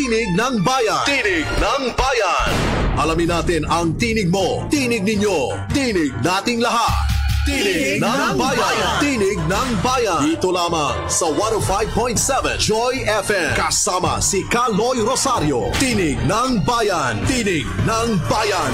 Tinig ng Bayan. Tinig ng Bayan. Alamin natin ang tinig mo, tinig ninyo, tinig nating lahat. Tinig ng Bayan. Tinig ng Bayan. Dito lamang sa 105.7 Joy FM. Kasama si Kaloy Rosario. Tinig ng Bayan. Tinig ng Bayan.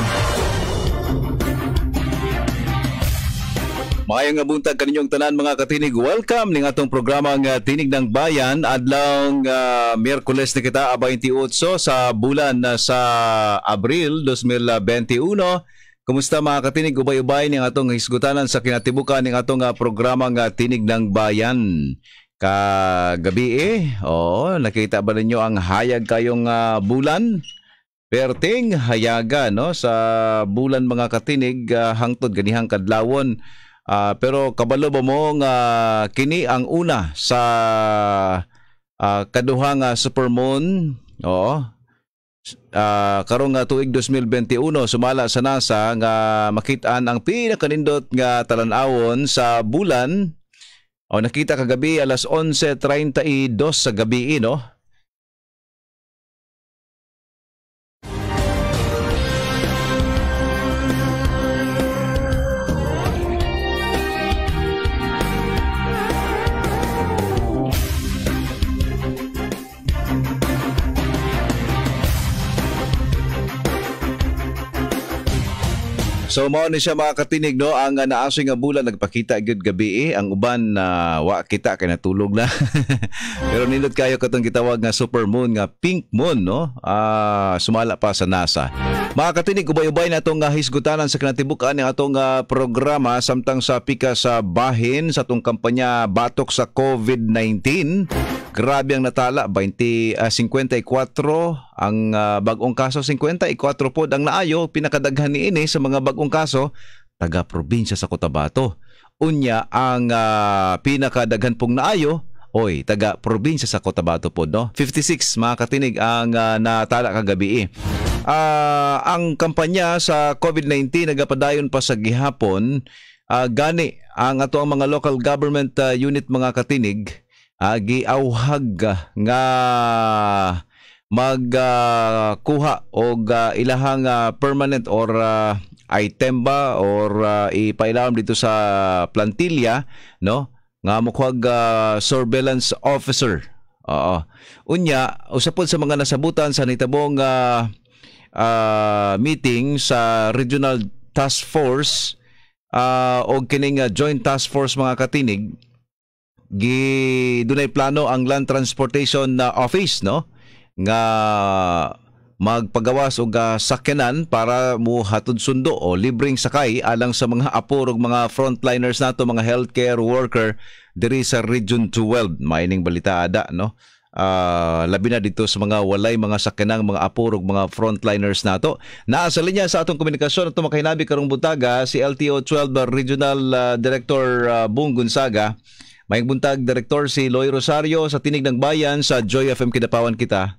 Maayong nga buntag kaninyong tanan mga katinig. Welcome ning atong programang Tinig ng Bayan. Adlawng Miyerkules na kita 28 sa bulan sa Abril 2021. Kumusta mga katinig? Ubay-ubay ning atong hisgutanan sa kinatibukan ning atong programang Tinig ng Bayan. Kagabi nakita ba ninyo ang hayag kayong bulan? Perting hayaga no sa bulan mga katinig hangtod ganihang kadlawon. Pero kabalo ba mo nga kini ang una sa kaduhang supermoon karong tuig 2021 sumala sa NASA nga makitaan ang pinakanindot nga talan-awon sa bulan nakita kagabi alas 11:32 sa gabi no. So mao ni siya mga katinig no ang naasoy nga bulan nagpakita gyud gabi ang uban wa kita kay natulog na. Pero nindot kayo katong gitawag nga supermoon nga pink moon no sumala pa sa NASA. Mga katinig ubay-ubay na atong hisgutanan sa kinatibukan ng atong programa samtang sa pika sa bahin sa atong kampanya batok sa COVID-19. Grabe ang natala 54 ang bagong kaso 54 pod ang naayo pinakadaghan niini sa mga bagong kaso taga probinsya sa Cotabato. Unya ang pinakadaghan pong naayo taga probinsya sa Cotabato pod no. 56 mga katinig ang natala kagabi. Ang kampanya sa COVID-19 nagapadayon pa sa gihapon gani ang ato ang mga local government unit mga katinig giawhag nga magkuha og ilahang permanent or item ba or ipailawom dito sa plantilla no nga mokuhag surveillance officer. Unya usapod sa mga nasabutan sa nitabong meeting sa Regional Task Force o kining Joint Task Force mga katinig dunay plano ang Land Transportation Office no nga magpagawas og sakyanan para muhatod sundo o libreng sakay alang sa mga apor ug mga frontliners nato mga healthcare worker diri sa Region 12 maining balita ada no. Labi na dito sa mga walay mga sakyanang mga apor ug mga frontliners nato. Naa sa linya sa atong komunikasyon ato makahinabi karong buntaga si LTO 12 Regional Director Bung Gonzaga. Mayong buntag, Director si Loy Rosario sa Tinig ng Bayan sa Joy FM Kidapawan kita.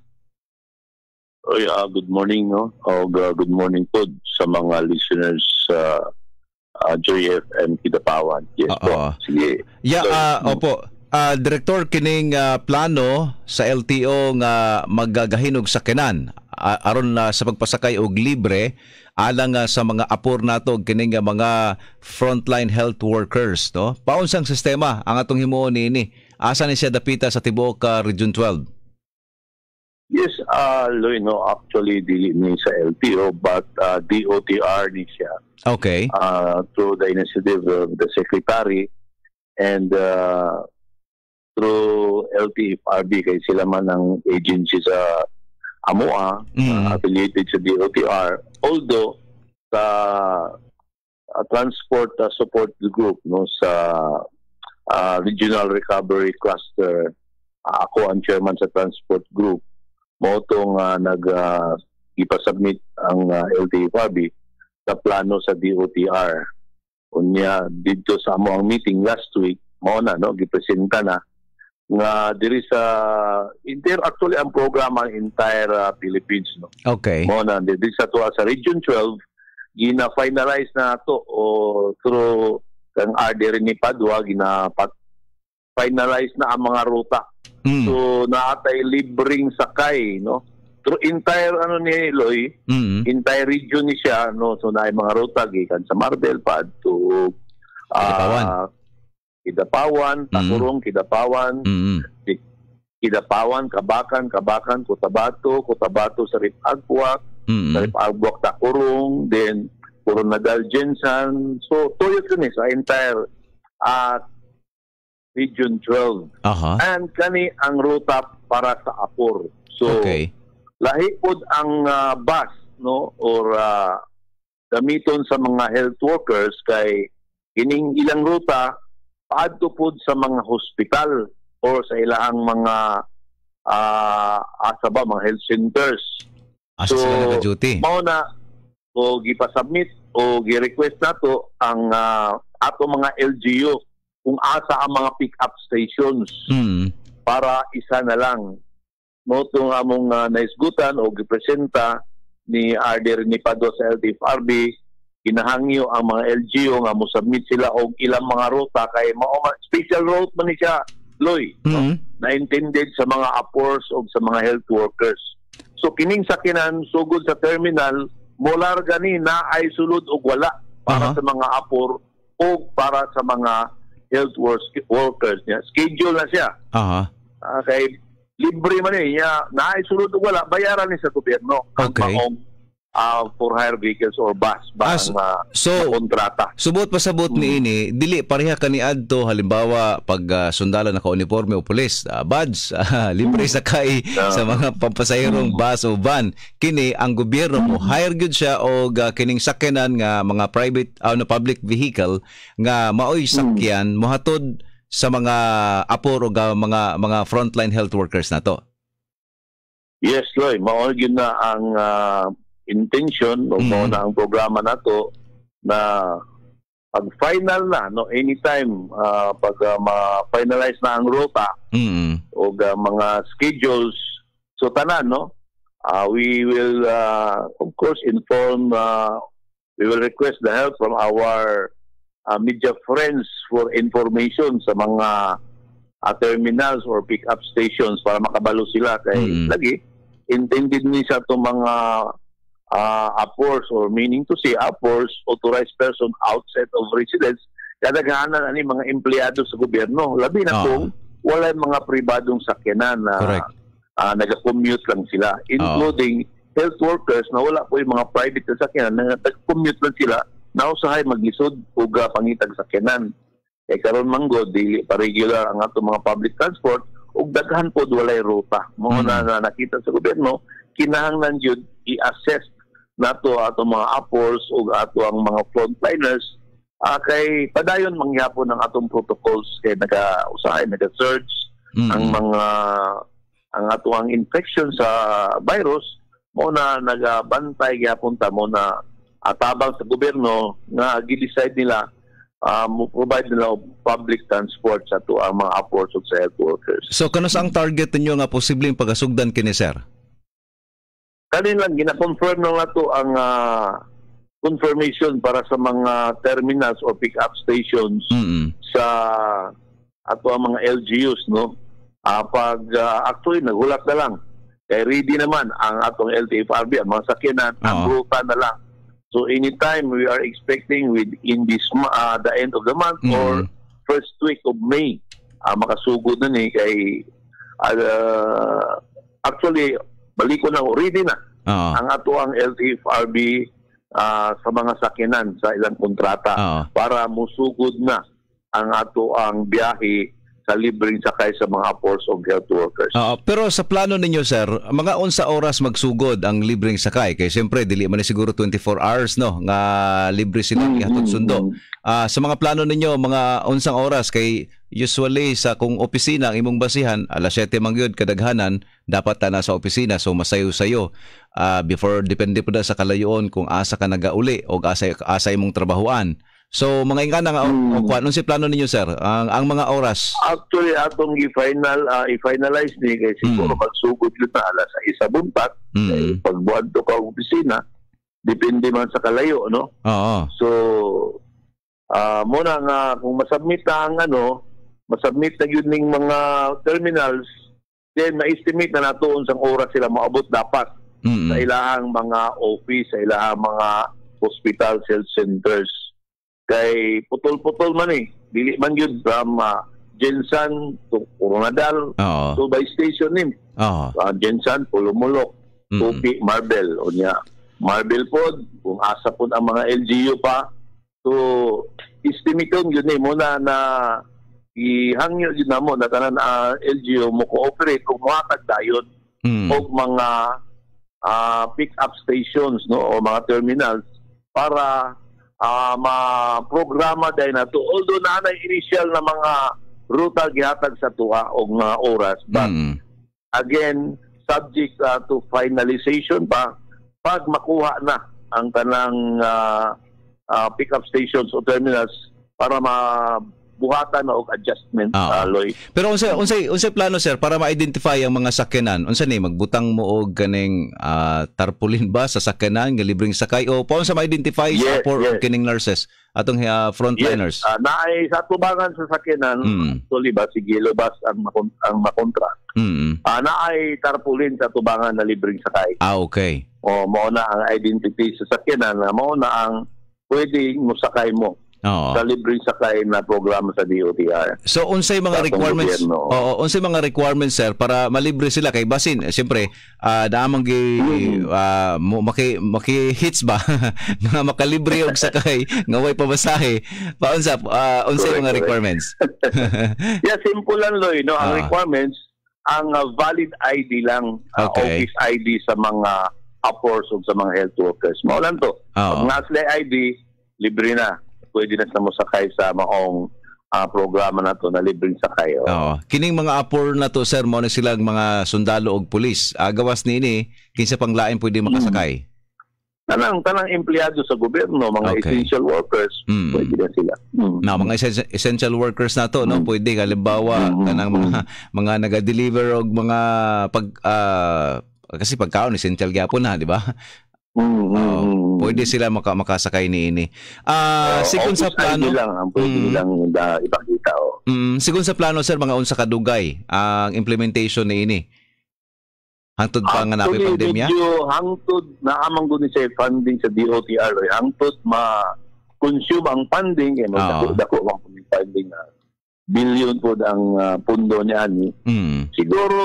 Good morning no. Good morning po sa mga listeners Joy FM Kidapawan. Yes po. Sige. Opo. Director kining plano sa LTO nga magagahinog sakyanan aron sa pagpasakay og libre alang sa mga apor nato kining mga frontline health workers no. Paunsang sistema ang atong himuon niini? Asa ni siya dapita sa tibuok Region 12? Yes, Loy, no, actually di ni sa LTO but DOTR ni siya. Okay. Through the initiative of the Secretary and through LTFRB kay sila man ang agency sa AMOA affiliated sa DOTR, although sa transport support group no sa regional recovery cluster ako ang chairman sa transport group mo tong ipasubmit ang LTFRB sa plano sa DOTR unya dito sa AMOA meeting last week mo na no gipresenta na nga diri sa actually ang programa entire Philippines no. Okay. Mo na diri sa Region 12 gina-finalize na to o through kang RD ni Padua gina-finalize na ang mga ruta. So naatay libreng sakay no through entire ano ni Loy, Mm. entire region ni siya, no, so na mga ruta gikan sa Marbel pa to Kidapawan, Takurong, Kidapawan, Kidapawan, Kabakan, Cotabato, Sarip Agwak, Sarip Agwak, Takurong, then Coronadal, Jensan. So tuyo kini sa entire Region 12. And kani ang ruta para sa Apor. So lahi pod ang bus, no, or gamiton sa mga health workers kay kining ilang ruta paadto pod sa mga hospital or sa ilang mga mga health centers. So mao na o gipasubmit o gi-request nato ang ato mga LGU kung asa ang mga pick-up stations para isa na lang. No, itong among naisgutan o gipresenta ni RD Renipado sa LTFRB, kinahangyo ang mga LGU nga mo-submit sila og ilang mga ruta kay special route man ni siya, Loy, no? Na intended sa mga APORs o sa mga health workers. So kining sakinan sugod sa terminal molar gani na ay sulod og wala para sa mga APOR o para sa mga health workers niya. Schedule na siya. Kay libre man niya na ay sulod og wala bayaran ni sa gobyerno ang maong for hire vehicles or bus kontrata. Subot pasabot ni ini dili pareha kani adto halimbawa pag sundalo naka-uniforme o pulis, badge, libre sakay sa mga pampasahirong bus o van. Kini ang gobyerno mo hire gyud siya og kining sakyanan nga mga private public vehicle nga maoy sakyan mohatod sa mga apor o mga frontline health workers nato. Yes, Loy, mao gyud na ang intention o na ang programa nato na pag final na no anytime pag ma-finalize na ang ruta o mga schedules so tanan no we will of course inform we will request the help from our media friends for information sa mga terminals or pick-up stations para makabalo sila kay lagi intended ni sa itong mga APORs or meaning to say APORs, authorized person outside of residence, kadaghanan ani mga empleyado sa gobyerno. Labi na kung wala mga pribadong sakyanan na nag-commute lang sila, including health workers na wala po yung mga private na sakyanan na nag-commute lang sila na usahay maglisod o pangitag sakyanan. Kaya karon manggod, dili pa regular ang ato mga public transport ug daghan pod walay ruta. Mo na nakita sa gobyerno, kinahanglan jud i-assess nato ato mga APORs o ato ang mga frontliners kay padayon mangyapon ng atong protocols kay nag-search ang ato ang infection sa virus mo na nagabantay gyapon ta mo na atabang sa gobyerno nga gi-decide nila mo provide nila public transport sa ato ang mga APORs o sa health workers. So kanus ang target ninyo nga posibleng pagasugdan kini sir? Kanin lang, gina-confirm na to ang confirmation para sa mga terminals or pick-up stations sa ato ang mga LGUs, no? Actually, nagulat na lang. Kaya ready naman ang atong LTFRB, ang mga sakyanan, ang ruta na lang. So anytime we are expecting within this the end of the month or first week of May, makasugod na ni kay actually, baliko na, ready na ang ato ang LTFRB sa mga sakyanan sa ilang kontrata para musugod na ang ato ang biyahe sa libreng sakay sa mga APORs of health workers. Pero sa plano ninyo sir, mga unsa oras magsugod ang libreng sakay? Kay siyempre dili man siguro 24 hours no nga libre sila ihatod sundo. Sa mga plano ninyo, mga unsang oras kay usually sa kung opisina ang imong basihan alas 7 man gyud kadaghanan dapat ta na sa opisina so masayo-sayo before depende po sa kalayoon kung asa ka nagauli o asa imong trabahoan. So mga ingana nga ano si plano ninyo sir ang mga oras? Actually atong i-finalize ni kay siguro magsugod yun na alas 6 buntat pagbuhat to ka opisina depende man sa kalayo no. So muna nga kung masubmit na ang masubmit na yun ng mga terminals then ma-estimate na nato unsang oras sila maabot dapat sa ilahang mga office, sa ilahang mga hospital, health centers. Kay putol-putol man dili man yun from Jensan to Coronadal to by station nim. Jensan, Pulumulok, Tupi, Marbel. O niya, Marbel po, kung asa po ang mga LGU pa. So, estimate yun muna na ihangyo yun na mo na tanan LGU mo cooperate kung makakad dayon o mga pick-up stations o mga terminals para ma-programa dahil na to. Although na initial na mga ruta gihatag sa tuwa o nga oras, but again, subject to finalization pa pag makuha na ang kanang pick-up stations o terminals para buhatan na og adjustment, Loy. Pero unsay plano, sir, para ma-identify ang mga sakyanan? Unsa ni magbutang mo og kaning tarpaulin ba sa sakyanan nga libreng sakay o paano sa ma-identify sa kining nurses atong frontliners? Yes. Naay sa tubangan sa sakyanan, actually ba sige lubas ang makontra. Naay tarpaulin sa tubangan na libreng sakay. Okay. O mao na ang identity sa sakyanan, mao na ang pwedeng musakay mo. Sa libreng sakay na programa sa DOTR. So unsay mga requirements? Unsay mga requirements, sir, para malibre sila kay basin? Siyempre, daamang maki-hits ba nga makalibre og sakay nga way pabasahe. Unsay mga requirements? Simple lang, Loy, no. Ang requirements ang valid ID lang, office ID sa mga uppers o sa mga health workers. Mao lang to. Pag nasli ID, libre na. Pwede na sa mo sakay sa maong programa na to na libreng sakay. Kining mga apor na to, sir, mo na silang mga sundalo og pulis. Gawas nini kinsa pang lain pwede makasakay. Tanang empleyado sa gobyerno, mga essential workers, pwede na sila. Mga essential workers na to, no, pwede halimbawa kanang mga naga-deliver og mga kasi pagkaon essential gyapon na, di ba? Pwede sila makasakay niini. Sigun sa plano lang ang pwede nilang ipakita. Sigun sa plano, sir, mga unsa kadugay ang implementation niini? Hangtod pa nga napi pandemya? Hangtod na amang guni sa funding sa DOTR. Hangtod ma-consume ang funding dako ang funding na billion po ang pundo niya ni. Siguro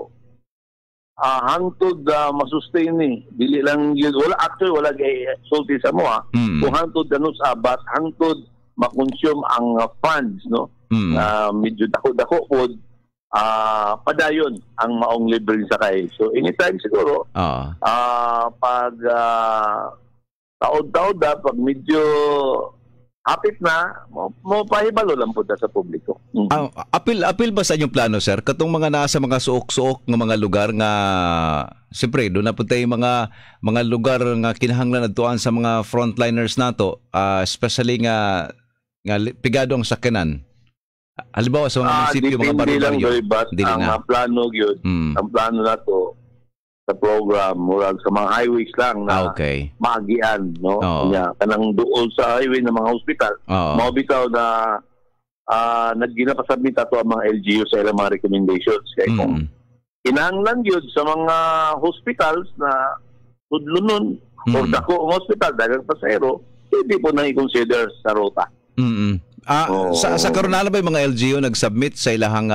hangtod masustain dili lang yun wala kay sulti sa mo kung hangtod but hangtod ma-consume ang funds medyo dako po padayon ang maong libreng sakay. So anytime siguro pag taod-taod pag medyo hapit na mo pahibalo lang po sa publiko. Apil ba sa inyong plano, sir? Katong mga nasa mga suok-suok ng mga lugar nga siyempre doon na po tayo mga lugar nga kinahanglan adtuan sa mga frontliners nato, especially nga pigado ang sakyanan. Halimbawa sa mga munisipyo, mga baryo. Ang plano yun, ang plano na to sa program murag sa mga highways lang na maagian, no? Kanang duol sa highway ng mga hospital. Mabitaw na nagginapasabit ato ang mga LGU sa ilang mga recommendations. Kaya kung kinahanglan yun sa mga hospitals na tudlunon o dako ang hospital, dagang pasero, hindi po nang i-consider sa rota. Sa karon ba yung mga LGU nag-submit sa ilahang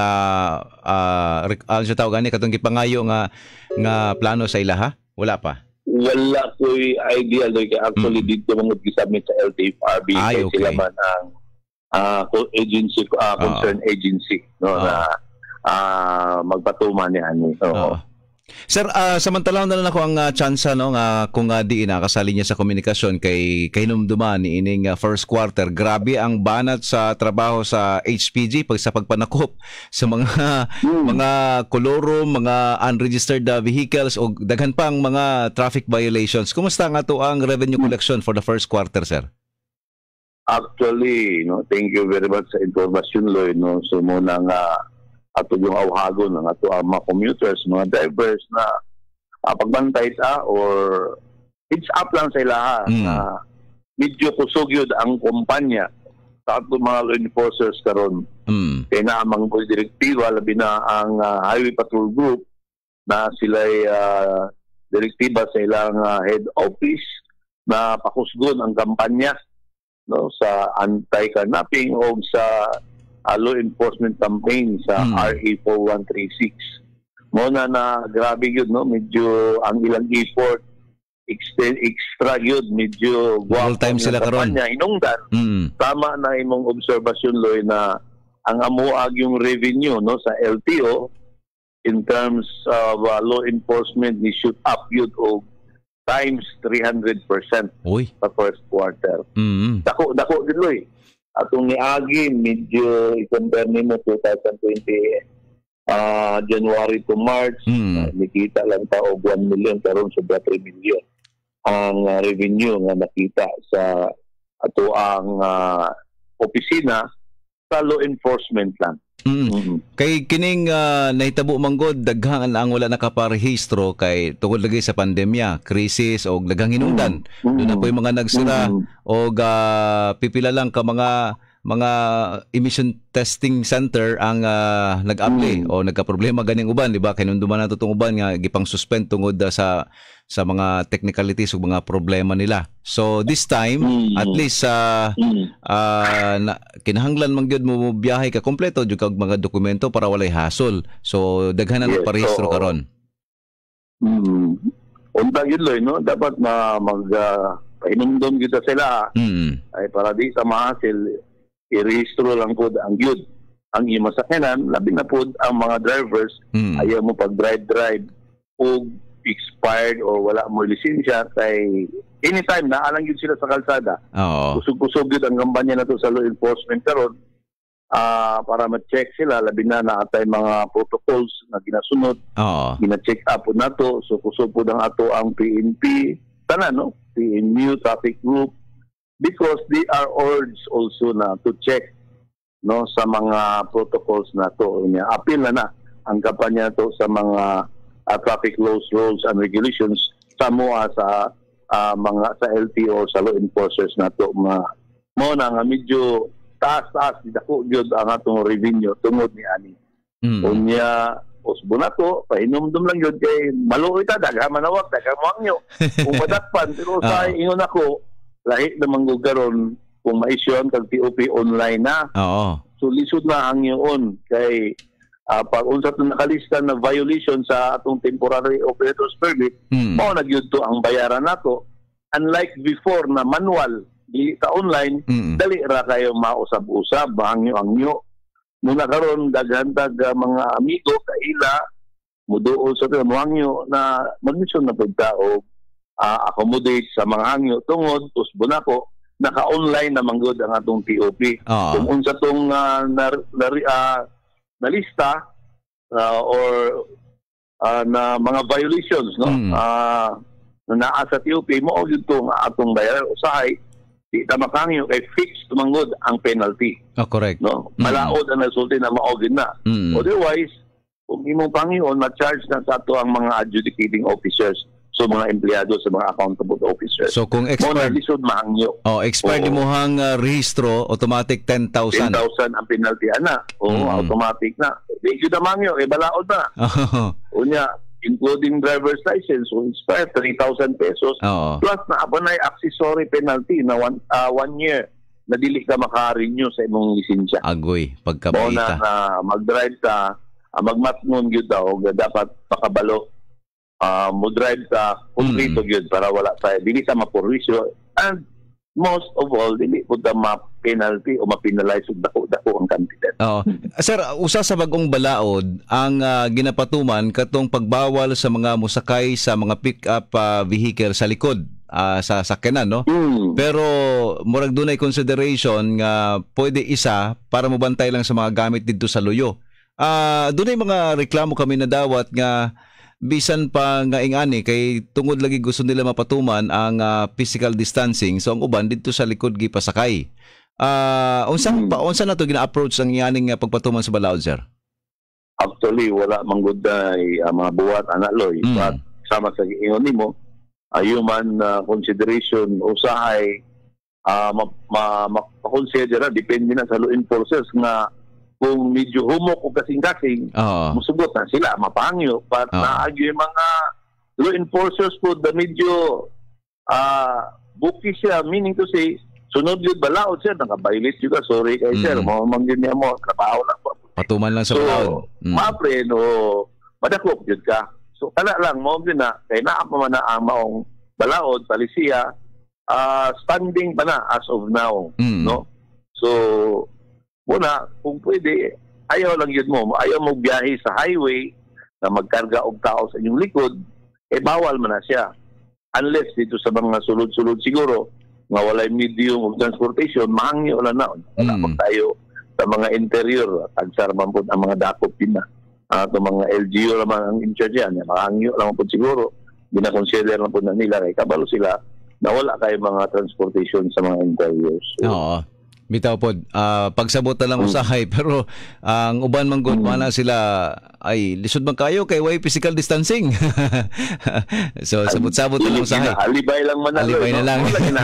katong gipangayo nga plano sa ilaha? Wala pa? Wala ko'y idea. Actually, dito mga gi-submit sa LTFRB. Sila man ang agency, concerned agency na magpatuman niya. Sir, samantalang na lang ako ang tsansa nga kung di nakasali niya sa komunikasyon kay hinumduman ni ining first quarter. Grabe ang banat sa trabaho sa HPG sa pagpanakop sa mga koloro, mga unregistered vehicles o daghan pang mga traffic violations. Kumusta nga to ang revenue collection for the first quarter, sir? Actually, thank you very much sa informasyon, Lloyd. So muna nga ato yung awhagon ng ato ang mga commuters, mga drivers na pagbantay or it's up lang sa ilaha na medyo kusog yun ang kumpanya sa ato mga law enforcers karon. Kaya na amang direktiba labi na ang Highway Patrol Group na sila'y direktiba sa ilang head office na pakusgon ang kampanya no sa anti-kidnapping o sa law enforcement campaign sa RA 4136. Muna na grabe yun, no? Medyo ang ilang effort, extra yun, medyo All time sila karon. Hinungdan. Tama na imong obserbasyon, Loy, na ang amuag yung revenue no sa LTO in terms of law enforcement ni shoot up yun o times 300% sa first quarter. Dako din, Loy. Atong niagi, medyo i-compare nimo 2020 January to March, nakita lang ta og 1 million karon sobra 3 million ang revenue nga nakita sa ato ang opisina sa law enforcement lang. Kay kining nahitabo manggod daghang ang wala nakaparehistro kay tungod lagi sa pandemya, krisis o daghang hinungdan. Doon na po yung mga nagsira o pipila lang ka mga emission testing center ang nag-apply o nagka-problema ganing uban, di ba? Kay nung duman na tutong uban nga gipang suspend tungod sa mga technicalities o mga problema nila. So this time at least kinahanglan man gyud mo biyahe ka kompleto jud kag mga dokumento para walay hasol. So daghan na parehistro karon. Unta yun, Loy, no? Dapat painumdom kita sila ay para di sa mahasil i-rehistro lang po ang yun. Ang imasakyanan, labi na po ang mga drivers, ayaw mo pag-drive o expired o wala mo lisensya kay anytime naalang yun sila sa kalsada. Kusog-kusog yun ang kampanya na to sa law enforcement karon para ma-check sila, labi na naatay mga protocols na ginasunod. Gina-check up po na to. So kusog po ng ato ang PNP, no? PNU, traffic group, because they are urged also na to check no sa mga protocols na to. Appeal na ang kampanya na to sa mga traffic laws, rules and regulations sa mga sa LTO sa law enforcers na to. Mo na nga medyo taas dako gyud ang atong revenue tungod ni ani. Unya usbo na to, pahinumdum lang yun kay maluoy ta daghan manawag daghan moangyo. Kung madakpan pero sa ingon ako lahi naman ko karon kung ma-issue kag TOP online na. So lisod na ang yun kay pag unsa to nakalista na violation sa atong temporary operators permit, mao nagyud to ang bayaran nato. Unlike before na manual di ta online, dali ra kayo mausab-usab, hangyo-hangyo. Muna karon daghan mga amigo kaila muduol sa hangyo na magmisyon na pud og accommodate sa mga hangyo tungod usbo na ko naka-online na manggod ang atong TOP. Kung unsa tong nalista or na mga violations no na naa sa TOP mo og ito nga atong bayaran usahay di ta makangyo kay fixed manggod ang penalty. Correct. No? Malaod ang resulta na maogin na. Otherwise, kung imong pangyon na-charge na sa ato ang mga adjudicating officers. So mga empleyado sa mga accountable officers. So kung expired lisod mahangyo. Expired mo hang rehistro, automatic 10,000. 10,000 ang penalty ana. Automatic na. Di gyud mahangyo kay balaod na. Unya including driver's license, so expired 3,000 pesos. Plus na abanay accessory penalty na 1 year na dili ka maka-renew sa imong lisensya. Agoy, pagkabaita. Na mag-drive ka, magmatngon gyud daw dapat pakabalo. Mo drive sa kumplito yun para wala tayo. Dili sa mapurisyo. And most of all, dili po na ma-penalty o ma-penalize o dako ang kandidat. Sir, usa sa bagong balaod ang ginapatuman katong pagbawal sa mga musakay sa mga pick-up vehicle sa likod sa sakyanan, no? Pero murag dunay consideration nga pwede isa para mabantay lang sa mga gamit dito sa luyo. Dunay mga reklamo kami na dawat nga bisan pa nga ingani kay tungod lagi gusto nila mapatuman ang physical distancing, so ang uban dito sa likod gipasakay. Unsa na to gina-approach ang iyaning pagpatuman sa balaod, sir? Actually wala manggod mga buwat anak Loy, but sama sa ingon nimo human consideration usahay ma-consider depende na sa law enforcers nga kung medyo humok o kasing-kasing, musugot na sila, mapangyo. But naagyo yung mga law enforcers po the medyo buki siya, meaning to say, sunod yun balaod sir, nakabiolate yun ka, sorry kay sir, mamamang yun niya mo, trabaho lang po. Patuman lang sa balaod. Mapre, no, madakop yun ka. So, kala lang, mo yun na, kaya naapa man na amaong balaod, palisiya, standing pa na as of now, no? So, muna, kung pwede, ayaw lang yun mo, ayaw mo biyahe sa highway na magkarga og tao sa inyong likod, bawal man na siya. Unless dito sa mga sulod-sulod siguro, nga walay medium of transportation, mahangyo lang na. Wala pa tayo sa mga interior, tagsar man po ang mga dakop din na. Itong mga LGU naman ang in charge yan, mahangyo lang po siguro, gina-consider lang po na nila, kay kabalo sila, na wala kayo mga transportation sa mga interiors. So, oo. Bitaw po, pagsabot na lang usahay, pero ang uban man good, mana sila, ay, lisod man kayo kay way physical distancing. So, sabot-sabot na lang usahay. Alibay lang man na. Alibay na lang.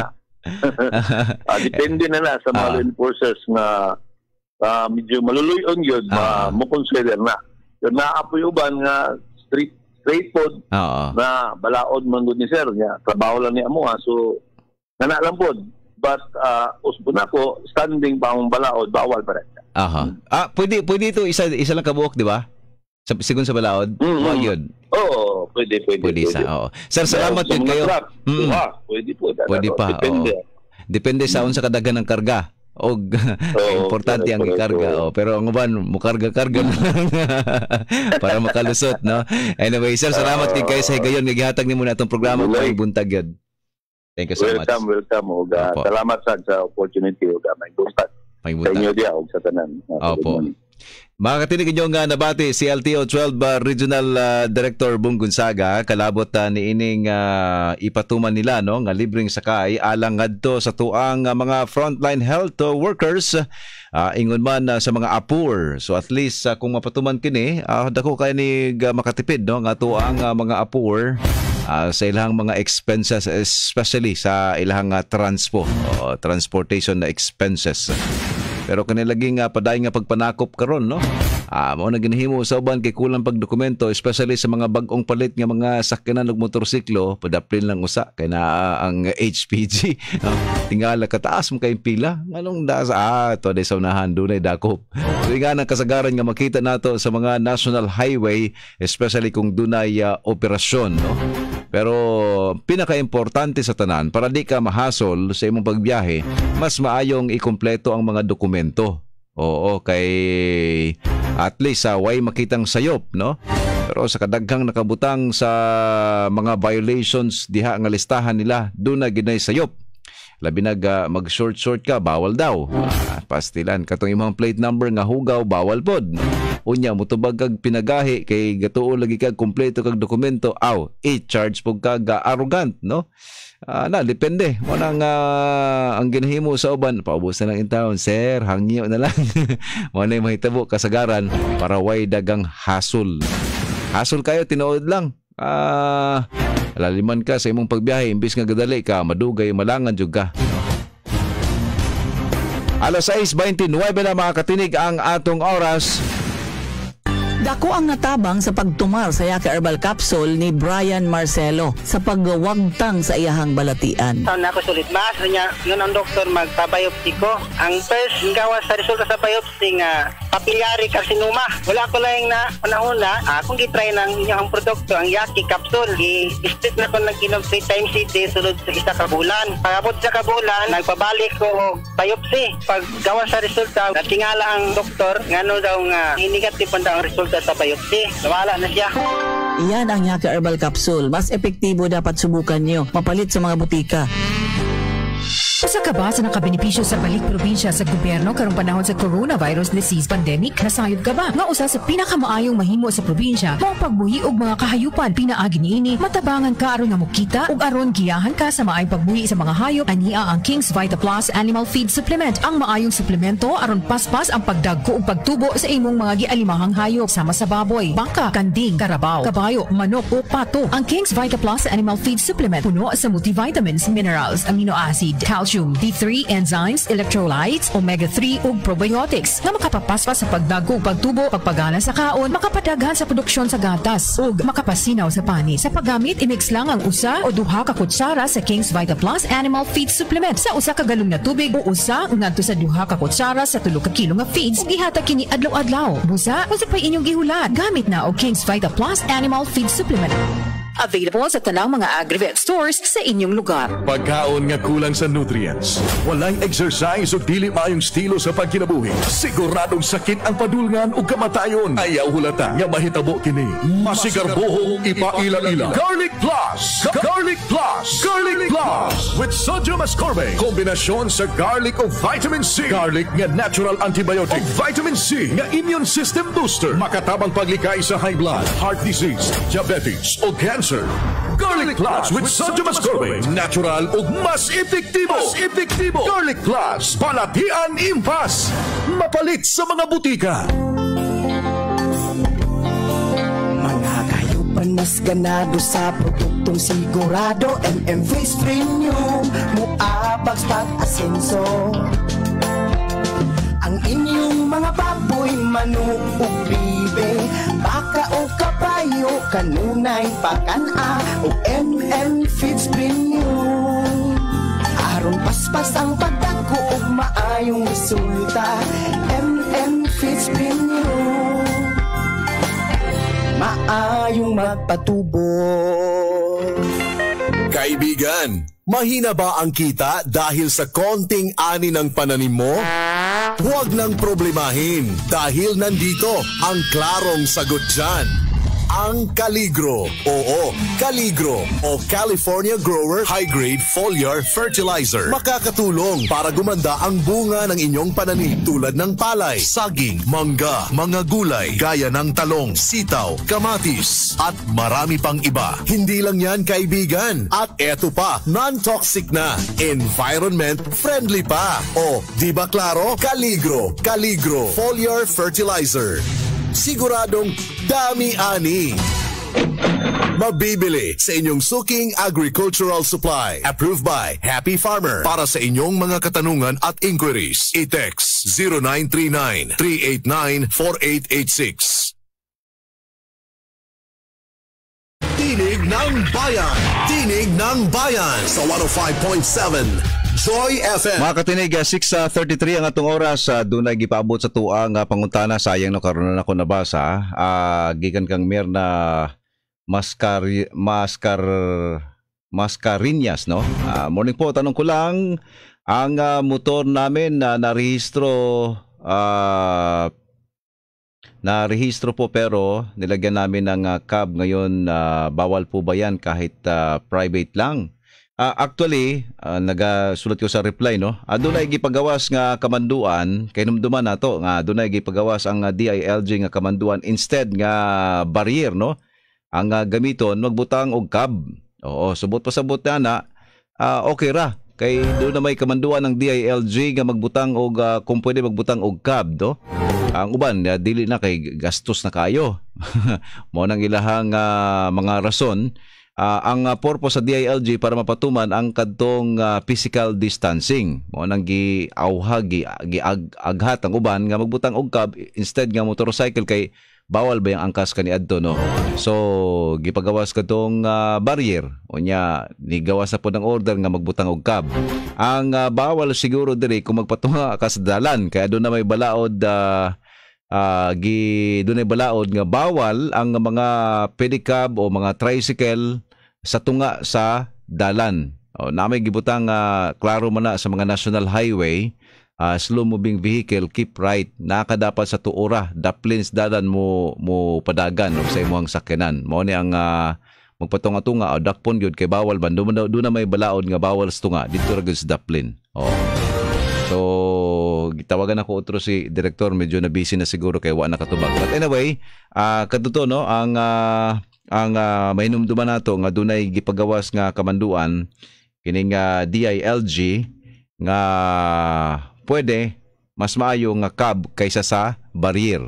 Depende na sa mga law enforcers na medyo maluluyon yun, mo-consider na. Yun, naapoy uban nga straight food na balaod man ni sir niya. Trabaho lang niya mo. So, nana lang po. But usbon ako, standing pa ang balaod, bawal pa rin. Pwede ito isa lang kabuok, di ba? Sigun sa balaod? Wag yun. Oo, pwede. Pwede isa, oo. Sir, salamat din kayo. Pwede po. Pwede pa, depende sa unsa kadagan ng karga. Importante ang ikarga. Pero ang uban, mukarga-karga na lang para makalusot, no? Anyway, sir, salamat din kayo sa higayon. Nagihatag ni muna itong programa ko ay buntag yun. Thank you so much. Welcome. Salamat sa opportunity. May buntag. Sa inyo diya o sa tanan. Opo. Mga katinig nyo nga nabati si LTO 12 Regional Director Bong Gonzaga, kalabot ni ining ipatuman nila no nga libreng sakay alang ngadto sa tuang mga frontline health workers ingon man sa mga apur. So at least kung mapatuman kini dako kay ni makatipid no nga tuang mga apur sa ilang mga expenses, especially sa ilang transportation na expenses. Pero kanilaging padayon nga pagpanakop karon no. Mao na ginahimo sa uban kay kulang pagdokumento, especially sa mga bag-ong palit nga mga sakyanan ug motorsiklo, padaplin lang usa kay na ang HPG. Tingala kataas mo kay pila. Nganong daas to day sa unahan dunay dakop. So nga nang kasagaran nga makita nato sa mga national highway, especially kung dunay operasyon no. Pero pinaka-importante sa tanan para di ka mahasol sa imong pagbiyahe, mas maayong ikumpleto ang mga dokumento. Oo, kay at least way makitang sayop, no? Pero sa kadaghang nakabutang sa mga violations diha nga listahan nila, doon na ginay sayop. Labi mag-short ka, bawal daw. Pastilan katong imong plate number nga hugaw, bawal pod. Unya mutubag kag pinagahi kay gatuo lagi kag kumpleto kag dokumento, i-charge pug kag arrogant, no? Depende. Mo nang ang ginahimo sa uban, paubos na lang in town, sir, hangyo na lang. Mo na mahitabo kasagaran para way dagang hasol. Hasol kayo tinuod lang. Laliman ka sa imong pagbiyahe, imbis nga gadali ka, madugay, malangan jud ka. Alas 6:29 na mga katinig ang atong oras. Dako ang natabang sa pagtumar sa Yaka Herbal Capsule ni Brian Marcelo sa pagwagtang sa iyahang balatian. Saan ako sulit mas niya yun ang doktor magpabiopsy ko. Ang first gawa sa resulta sa biopsy nga papillary carcinoma. Wala ko lang na panahon na kung gitry ng inyong produkto ang Yaki Capsule. I-split na ko nag-inom 3 times a day sulod sa isa ka bulan. Pagabot sa kabulan, nagpabalik ko biopsy. Pag gawa sa resulta, natingala ang doktor ngano daw nga negative ang resulta sa biopsy. Nawala na siya. Iyan ang Yaka Herbal Capsule. Mas epektibo dapat subukan nyo. Mapalit sa mga butika. Usa ka ba sa nakabenepisyo sa balik probinsya sa gobyerno karong panahon sa coronavirus disease pandemic? Nasayod ka ba? Nga usa sa pinakamaayong mahimo sa probinsya, mao pagbuhi og mga kahayupan. Pinaagi niini, matabangan ka aron nga mukita ug aron giyahan ka sa maayong pagbuhi sa mga hayop. Ania ang King's Vita Plus Animal Feed Supplement, ang maayong suplemento aron paspas ang pagdagko ug pagtubo sa imong mga gialimahang hayop sama sa baboy, baka, kanding, karabaw, kabayo, manok o pato. Ang King's Vita Plus Animal Feed Supplement puno sa multivitamins, minerals, amino acid, calcium calcium, D3 enzymes, electrolytes, omega-3 ug probiotics nga makapapaspas sa pagdago, pagtubo, pagpagana sa kaon, makapadaghan sa produksyon sa gatas ug makapasinaw sa pani. Sa paggamit, imix lang ang usa o duha ka kutsara sa King's Vita Plus Animal Feed Supplement sa usa ka galon nga tubig o usa ngadto sa duha ka kutsara sa 3 ka kilo nga feeds ug gihatag kini adlaw-adlaw. Busa, kung sa pa'y inyong gihulat, gamit na og King's Vita Plus Animal Feed Supplement. Available sa tanang mga Agrivet stores sa inyong lugar. Pagkaon nga kulang sa nutrients, walay exercise o dili maayong estilo sa pagkinabuhi, siguradong sakit ang padulngan o kamatayon. Ayaw hulata nga mahitabo kini. Masigarbohong ipaila-ila. Garlic Plus! Garlic Plus! Garlic Plus! With sodium ascorbate. Kombinasyon sa garlic o vitamin C. Garlic nga natural antibiotic. O vitamin C nga immune system booster. Makatabang paglikay sa high blood, heart disease, diabetes o cancer. Garlic Plus with sodium ascorbate. Natural ug mas epektibo. Garlic Plus. Palatian impas. Mapalit sa mga butika. Mga kayupan mas ganado sa produktong sigurado. MMV's Premium. Muabags pag-asenso. Ang inyong mga baboy, manok ug bibe, baka o kabayo, kanunay pakana o Feeds Premium. Aron paspas ang pagdako ug maayong resulta. Feeds Premium, maayong magpatubo. Kaibigan, mahina ba ang kita dahil sa konting ani ng pananim mo? Huwag nang problemahin dahil nandito ang klarong sagot dyan. Ang Caligro. Oo, Caligro o California Grower High-Grade Foliar Fertilizer. Makakatulong para gumanda ang bunga ng inyong pananim tulad ng palay, saging, mangga, mga gulay, gaya ng talong, sitaw, kamatis, at marami pang iba. Hindi lang yan, kaibigan. At eto pa, non-toxic na, environment friendly pa. O, di ba klaro? Caligro Foliar Fertilizer. Siguradong dami-ani. Mabibili sa inyong suking agricultural supply. Approved by Happy Farmer. Para sa inyong mga katanungan at inquiries, i-text 0939-389-4886. Tinig ng Bayan. Tinig ng Bayan sa 105.7 Joy FM. Mga katinig, 6:33 ang atong oras. Dunay gipaabot sa tuwa nga pangutana. Sayang no karon na ako nabasa. Gikan kang mer na Mascarinas, no? Morning po, tanong ko lang, ang motor namin na narehistro po pero nilagyan namin ng cab ngayon. Bawal po ba yan kahit private lang? Actually, nagasulat ko sa reply, no? Doon ay gipagawas nga kamanduan, kay numduman nato nga doon ay gipagawas ang DILG nga kamanduan instead nga barrier, no? Ang gamiton magbutang og cab. Oo, subot pa sabot na okay ra. Kay doon na may kamanduan ng DILG nga magbutang og kung pwede magbutang og cab, do. Ang uban dili na kay gastos na kayo. Mo nang ilahang mga rason. Ang purpose sa DILG para mapatuman ang kadtong physical distancing. Mo nang giaghat ang uban nga magbutang og cab instead nga motorcycle kay bawal ba yung angkas kaniadto, no? So gipagawas kadtong barrier. Unya nigawas na po ng order nga magbutang og cab. Ang bawal siguro diri kung magpatunga ka sa dalan kaya doon na may balaod doon ay balaod nga bawal ang mga pedicab o mga tricycle sa tunga sa dalan. O, na may gibutang klaro man na sa mga national highway, slow moving vehicle, keep right. Nakadapat sa tuora, daplins dalan mo padagan o sa imong sakyanan. Mao ni ang magpatunga-tunga o dakpon gyud kay bawal ban. Doon na may balaod nga bawal sa tunga dito ra gyud sa daplin. O. So gitawagan ako otro si director, medyo na busy na siguro kay wa nakatubag. But anyway, kadto no ang mahinumduman nato nga dunay gipagawas nga kamanduan kining DILG nga pwede mas maayo nga cab kaysa sa barrier.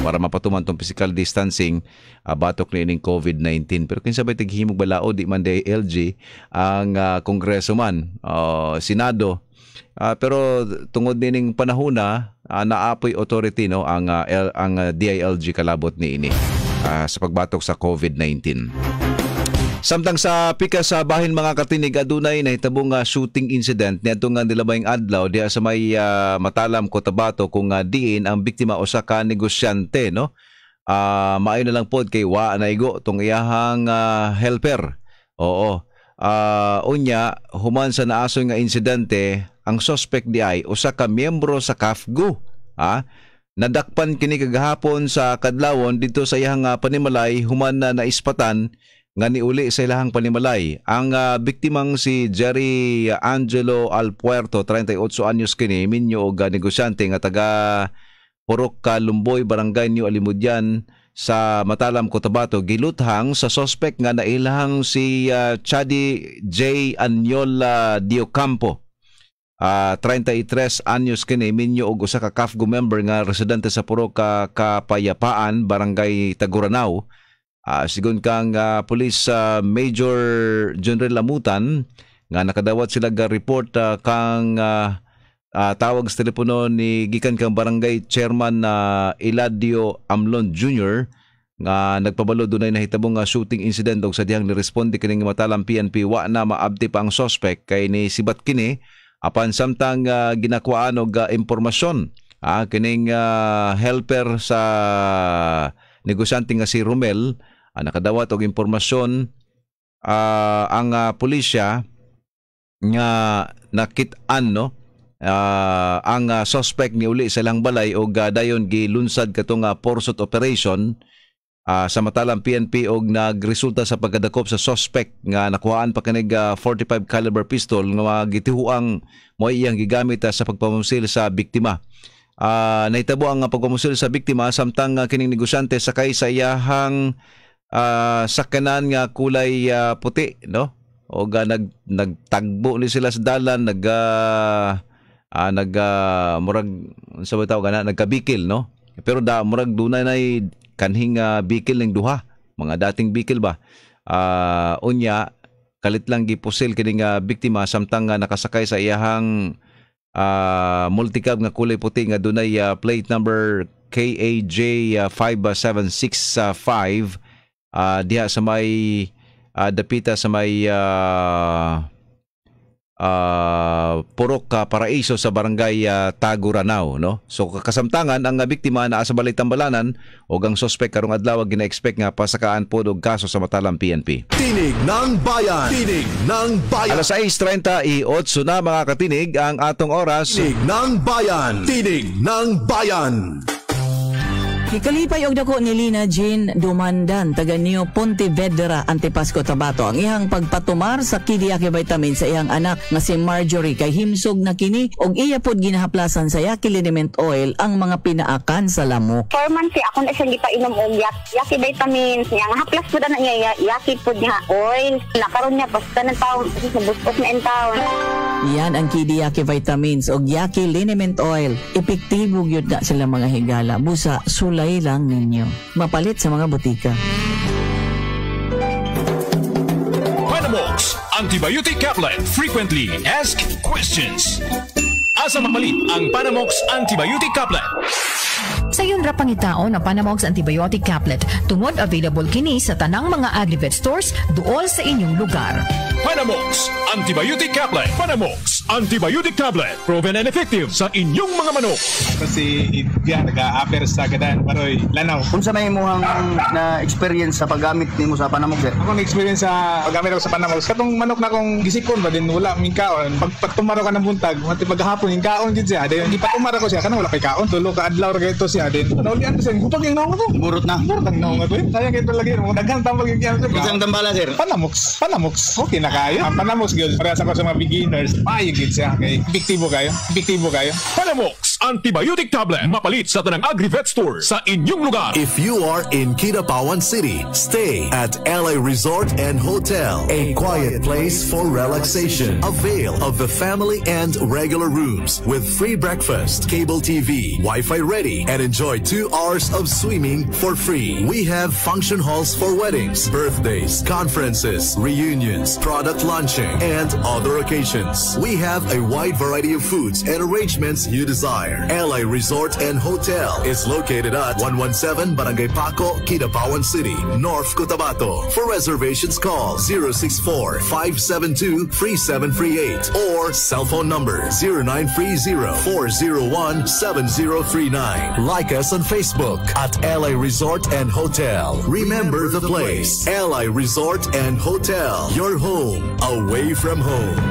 para mapatuman tong physical distancing batok ni ining COVID-19. Pero kinsa bay tighimog balao di man LG ang Kongreso man, Senado. Pero tungod nining panahona naapoy authority no ang DILG kalabot ni ini sa pagbatok sa COVID-19. Samtang sa pikas sa bahin mga katinig, adunay nahitabong shooting incident niadto nga nilabayng adlaw diha sa may Matalam, Cotabato kung diin ang biktima usa ka negosyante no. Maayo na lang pod kay wa naigo tong iyahang helper. Oo. Unya human sa naasoy nga insidente, ang suspect di ay usa ka miyembro sa KAFGU. Nadakpan kini kagahapon sa kadlawon dito sa iyang panimalay human na naispatan nga niuli sa ilahang panimalay. Ang biktimang si Jerry Angelo Alpuerto, 38 anyos kini, minyo og negosyante nga taga Purok Lumboy, Barangay New Alimudyan sa Matalam, Cotabato, giluthang sa suspect nga nailahang si Chadi J. Anyola Diocampo. 33 anyos kini, minyo og usa ka KAFGU member nga residente sa Purok Kapayapaan, Barangay Taguranao. Sigon kang Police Major General Lamutan nga nakadawat sila ga report kang tawag sa telepono ni gikan kang Barangay Chairman Eladio Amlon Jr. nga nagpabalo dunay nahitabong shooting incident og sa dihang niresponde kining Matalam PNP wa na maabti pa ang suspect kay ni sibat kini apan samtang ginakuan og impormasyon kining helper sa negosyante nga si Romel. Nakadawat og impormasyon ang pulisya nga nakit-an no ang suspect ni uli sa ilang balay og dayon gilunsad katong pursuit operation sa Matalam PNP og nagresulta sa pagkadakop sa suspect nga nakuhaan pa kanig 45 caliber pistol nga gitihuang mo iyang gigamit sa pagpamumsil sa biktima. Nahitabo ang pagpamumsil sa biktima samtang kining negosyante sakay sa iyahang sakyanan nga kulay puti no o nagtagbo ni sila sa dalan murag sa bitaw gana nagkabikil no pero murag dunay nay kanhing bikil ning duha mga dating bikil ba unya kalit lang gipusil kining biktima samtang nakasakay sa iyahang multicab nga kulay puti nga dunay plate number KAJ 5765 diha sa may dapita sa may Purok Paraiso sa Barangay Taguranao no. So kasamtangan ang biktima naa sa balay Tambalanan ug ang suspect karong adlaw gina-expect nga pasakaan pod og kaso sa Matalam PNP. Tinig ng Bayan. Tinig ng Bayan. Alas 6:38 na mga katinig ang atong oras. Tinig ng Bayan. Tinig ng Bayan. Ikalipay og dako ni Lina Jean Dumandan, taga Neo Pontevedra, Antipas, Cotabato. Ang iyang pagpatumar sa Kidiyaki vitamin sa iyang anak nga si Marjorie kay himsog na kini og iya pod ginahaplasan sa Yaki liniment oil ang mga pinaakan sa lamok. 4 months ako na siya gipainom og Yaki vitamins niya. Nga haplas pod na niya Yaki pod niya oil. Nakaroon niya basta ng taon sa bustos na taon. Yan ang Kidiyaki vitamins og Yaki liniment oil. Epektibo gyud na sila mga higala. Busa sulay lang ninyo. Mapalit sa mga butika. Panamox Antibiotic Caplet. Frequently Asked Questions. Asa mamalit ang Panamox Antibiotic Caplet? Sa yun ra pangitaon ang Panamox Antibiotic Caplet. Tungod available kini sa tanang mga Agrivet stores duol sa inyong lugar. Panamox Antibiotic Caplet. Panamox Antibiotic Tablet. Proven and effective sa inyong mga manok. Kasi yan, nag-a-appear sa gadan. Paroy, lanaw. Kung sa may muhang na-experience sa paggamit ni mo sa Panamox, sir? Ako na-experience sa paggamit ako sa Panamox. Katong manok na kong gisikon ba din, wala ming kaon. Pag tumaro ka ng buntag, mati paghapon yung kaon din siya. Dahil hindi pa tumaro ko siya, kanang wala kay kaon. Tulo ka adlaw rin ito siya din. Naulian ko siya, gupag yung naong ito. Burot na. Burot ang naong ito. Sayang ito lagi. Daghang tambal yung kaya. Isang tambala, sir? Panamox. Panamox. Okay na kayo. Ang Panamox, girls. Parehas ako sa mga beginners. Mayigid siya. Okay. Epektibo kayo. Epektivo kayo. Panamox Antibiotic Tablet. Mapalit sa tanang Agri-Vet Store sa inyong lugar. If you are in Kidapawan City, stay at LA Resort and Hotel, a quiet place for relaxation. Avail of the family and regular rooms with free breakfast, cable TV, Wi-Fi ready, and enjoy 2 hours of swimming for free. We have function halls for weddings, birthdays, conferences, reunions, product launching, and other occasions. We have a wide variety of foods and arrangements you desire. LA Resort and Hotel is located at 117 Barangay Paco, Kidapawan City, North Cotabato. For reservations, call 064-572-3738 or cell phone number 0930-401-7039. Like us on Facebook at LA Resort and Hotel. Remember the place, LA Resort and Hotel, your home away from home.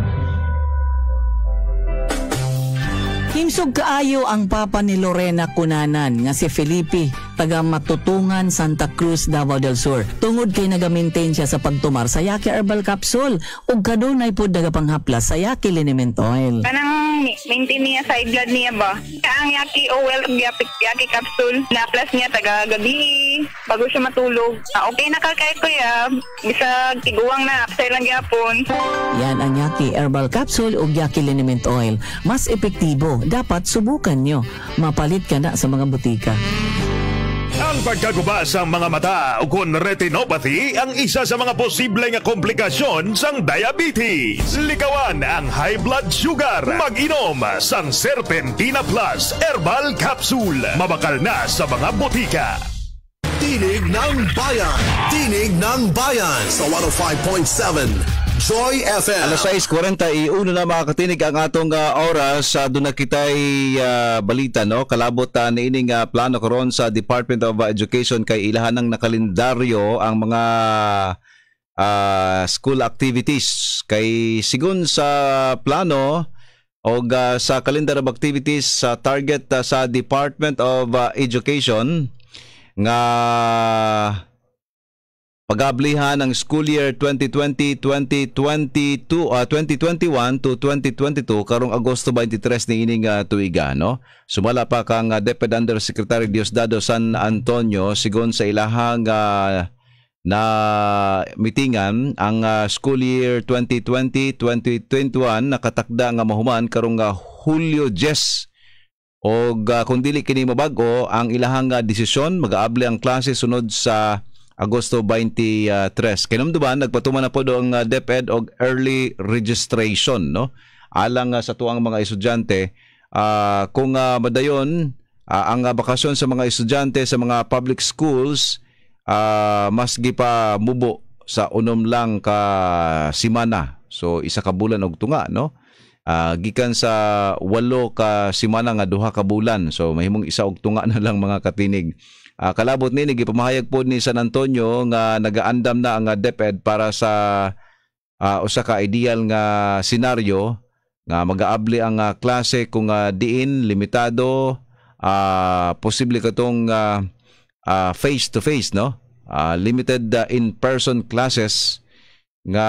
Himsog kaayo ang papa ni Lorena Cunanan nga si Felipe, taga Matutungan, Santa Cruz, Davao del Sur. Tungod kay nagamintain siya sa pagtumar sa Yaki Herbal Capsule ug kadunay pod nagapanghaplas sa Yaki Liniment Oil. Kanang maintain niya sa blood niya ba? Ang Yaki Oil, Yaki Capsule, na-plus niya taga gabi bago siya matulog. Okay na kakay ko ya, bisa tiguang na, apsay lang yapon. Yan ang Yaki Herbal Capsule ug Yaki Liniment Oil. Mas epektibo, dapat subukan nyo. Mapalit ka na sa mga butika. Ang pagkaguba sa mga mata o kung retinopathy ang isa sa mga posibleng komplikasyon sang diabetes. Likawan ang high blood sugar. Mag-inom sang Serpentina Plus Herbal Capsule. Mabakal na sa mga butika. Tinig ng Bayan. Tinig ng Bayan sa 105.7 Joy FM. Alas 6:41 na mga katinig ang atong oras. Doon na kita'y balita, no? Kalabot na ining plano karon sa Department of Education kay ilahan ng nakalendaryo ang mga school activities. Kay sigun sa plano o sa calendar of activities sa target sa Department of Education nga pag-ablihan ng school year 2021 to 2022 karong Agosto 23 ni ining tuiga, no? Sumala pa kang DepEd Undersecretary Diosdado San Antonio sigon sa ilahang na mitingan ang school year 2020-2021 nakatakda nga mahuman karong Hulyo 10. Og kung dili kini mabago ang ilahang desisyon, mag-aabli ang klase sunod sa Agosto 23. Kinamduman, nagpatuman na po doon ang DepEd og early registration, no? Alang sa tuang mga estudyante, kung madayon ang bakasyon sa mga estudyante sa mga public schools, mas gipa mubo sa unom lang ka simana. So isa ka bulan og tunga, no? Gikan sa 8 ka simana nga 2 ka bulan. So mahimong isa og tunga na lang mga katinig. Kalabot ni gipamahayag po ni San Antonio nga nagaandam na ang DepEd para sa usa ka ideal nga senaryo nga mag-aabli ang klase kung diin limitado, posible katong face to face, no? Limited in-person classes nga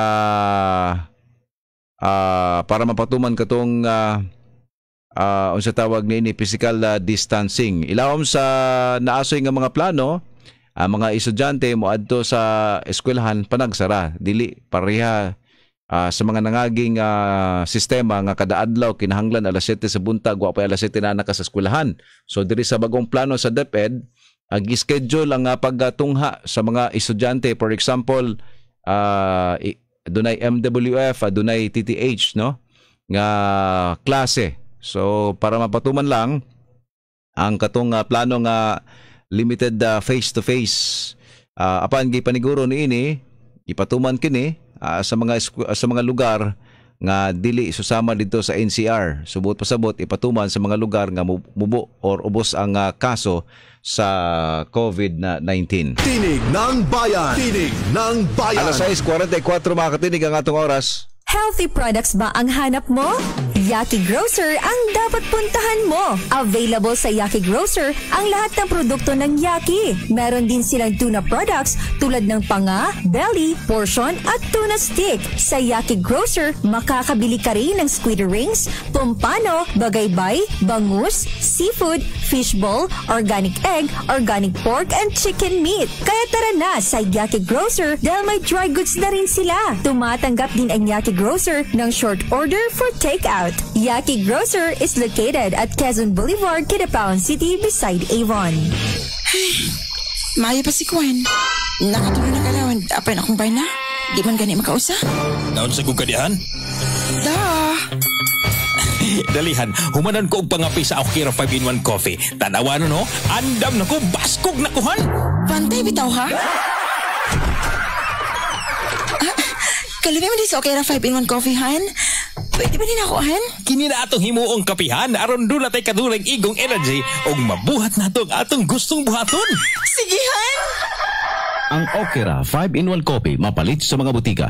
para mapatuman katong unsa tawag ni physical distancing. Ilawom sa naasoy nga mga plano, ang mga estudyante moadto sa eskwelahan panagsara, dili pareha sa mga nangaging sistema nga kada adlaw kinahanglan alas 7 sa buntag wa pa alas 7 na naka sa eskwelahan. So diri sa bagong plano sa DepEd, gi-schedule ang pagtungha sa mga estudyante. For example, dunay MWF, dunay TTH, no? Nga klase. So para mapatuman lang ang katong plano nga limited face to face, apan gipaniguro niini ipatuman kini sa mga lugar nga dili susama dito sa NCR. Subot pasabot ipatuman sa mga lugar nga mubo or ubos ang kaso sa COVID-19. Tinig ng Bayan. Tinig ng Bayan. Alas 6:44 mga katinig ang atong oras. Healthy products ba ang hanap mo? Yaki Grocer ang dapat puntahan mo. Available sa Yaki Grocer ang lahat ng produkto ng Yaki. Meron din silang tuna products tulad ng panga, belly, portion at tuna stick. Sa Yaki Grocer, makakabili ka rin ng squid rings, pompano, bagaybay, bangus, seafood, fishball, organic egg, organic pork and chicken meat. Kaya tara na sa Yaki Grocer dahil may dry goods na rin sila. Tumatanggap din ang Yaki Grocer ng short order for takeout. Yaki Grocer is located at Quezon Boulevard, Kidapawan City beside Avon. Ay, maayo pa si Kwan. Nakatuloy na kalawan. Apay na akong bay na. Di man gani makausa. Naon sa kong kadihan? Dalihan, humanan ko og pangapi sa Okira 5-in-1 coffee. Tanawan no, andam na ko, baskog na kuhan. Pantay bitaw ha? Kalibay mo di sa Okira 5-in-1 coffee, Han? Pwede ba din ako, Han? Kini na atong himuong kapihan, aron doon natay kadulang igong energy o mabuhat na itong atong gustong buhaton. Sige, Han! Ang Okira 5-in-1 coffee mapalit sa mga butika.